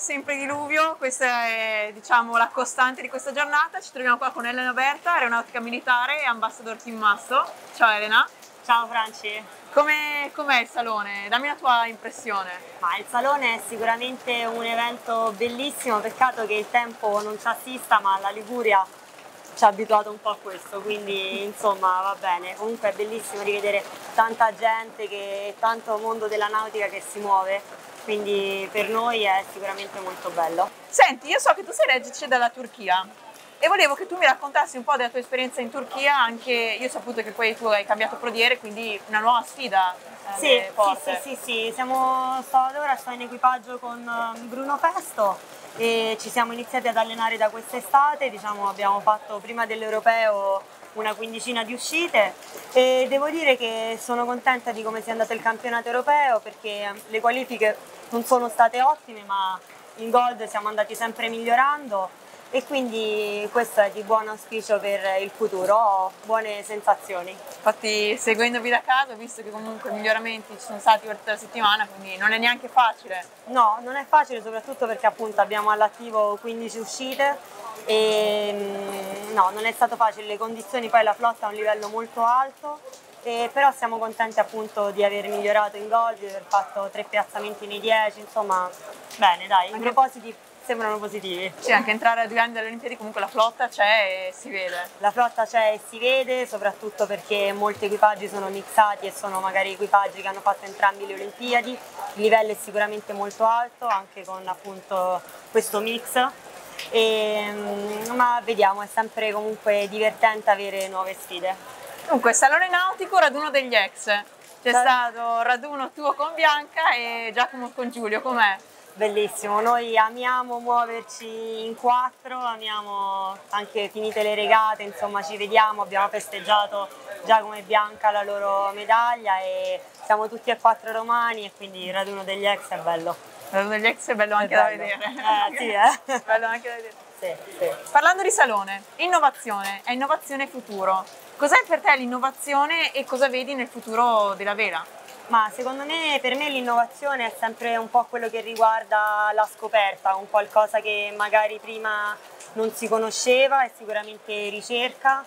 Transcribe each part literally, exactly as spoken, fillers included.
sempre diluvio, questa è diciamo la costante di questa giornata. Ci troviamo qua con Elena Berta, aeronautica militare e ambassador Team Masso. Ciao Elena. Ciao Franci. Come, com'è il salone? Dammi la tua impressione. Ma il salone è sicuramente un evento bellissimo, peccato che il tempo non ci assista, ma la Liguria ci ha abituato un po' a questo, quindi insomma va bene. Comunque è bellissimo rivedere tanta gente e tanto mondo della nautica che si muove, quindi per noi è sicuramente molto bello. Senti, io so che tu sei reduce dalla Turchia e volevo che tu mi raccontassi un po' della tua esperienza in Turchia, anche io ho saputo che poi tu hai cambiato prodiere, quindi una nuova sfida. Eh, sì, sì, sì, sì, sì, siamo, sto, ad ora sto in equipaggio con Bruno Festo e ci siamo iniziati ad allenare da quest'estate, diciamo abbiamo fatto prima dell'Europeo una quindicina di uscite e devo dire che sono contenta di come sia andato il campionato europeo perché le qualifiche non sono state ottime, ma in Gold siamo andati sempre migliorando e quindi questo è di buon auspicio per il futuro, ho buone sensazioni. Infatti seguendovi da casa ho visto che comunque i miglioramenti ci sono stati per tutta la settimana, quindi non è neanche facile. No, non è facile soprattutto perché appunto abbiamo all'attivo quindici uscite e no, non è stato facile, le condizioni, poi la flotta ha un livello molto alto, e però siamo contenti appunto di aver migliorato in Gold, di aver fatto tre piazzamenti nei dieci, insomma bene dai, i propositi sembrano positivi. Sì, anche entrare a due anni dalle Olimpiadi comunque la flotta c'è e si vede. La flotta c'è e si vede, soprattutto perché molti equipaggi sono mixati e sono magari equipaggi che hanno fatto entrambi le Olimpiadi. Il livello è sicuramente molto alto, anche con appunto questo mix. E, ma vediamo, è sempre comunque divertente avere nuove sfide. Dunque, Salone Nautico, raduno degli ex. C'è stato raduno tuo con Bianca e Giacomo con Giulio, com'è? Bellissimo, noi amiamo muoverci in quattro, amiamo anche finite le regate, insomma ci vediamo, abbiamo festeggiato Giacomo e Bianca la loro medaglia e siamo tutti e quattro romani e quindi il raduno degli ex è bello. Il raduno degli ex è bello anche è da bello. vedere. Eh, sì, eh? Bello anche da vedere. Sì, sì. Parlando di salone, innovazione, è innovazione futuro. Cos'è per te l'innovazione e cosa vedi nel futuro della vela? Ma secondo me, per me l'innovazione è sempre un po' quello che riguarda la scoperta, un qualcosa che magari prima non si conosceva, è sicuramente ricerca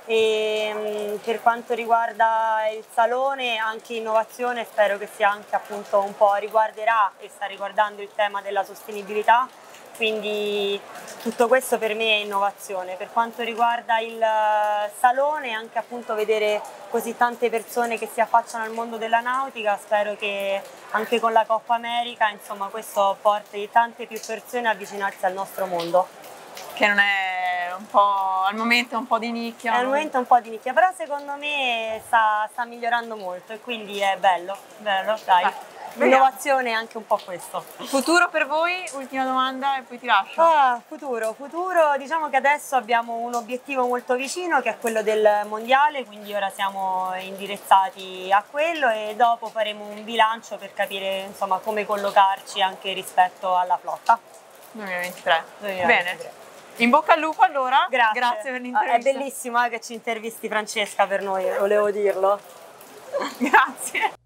e per quanto riguarda il salone anche innovazione, spero che sia anche appunto un po' riguarderà e sta riguardando il tema della sostenibilità. Quindi tutto questo per me è innovazione. Per quanto riguarda il salone, anche appunto vedere così tante persone che si affacciano al mondo della nautica, spero che anche con la Coppa America, insomma, questo porti tante più persone a avvicinarsi al nostro mondo. Che non è un po', al momento è un po' di nicchia. È al momento un po' di nicchia, però secondo me sta, sta migliorando molto e quindi è bello, bello, dai. Beh. L'innovazione è anche un po' questo. Futuro per voi? Ultima domanda e poi ti lascio. Ah, futuro, futuro, diciamo che adesso abbiamo un obiettivo molto vicino che è quello del mondiale, quindi ora siamo indirizzati a quello e dopo faremo un bilancio per capire insomma come collocarci anche rispetto alla flotta. duemilaventitré. duemilaventitré. Bene. In bocca al lupo allora. Grazie. Grazie per l'intervista. È bellissimo eh, che ci intervisti Francesca per noi, volevo dirlo. Grazie.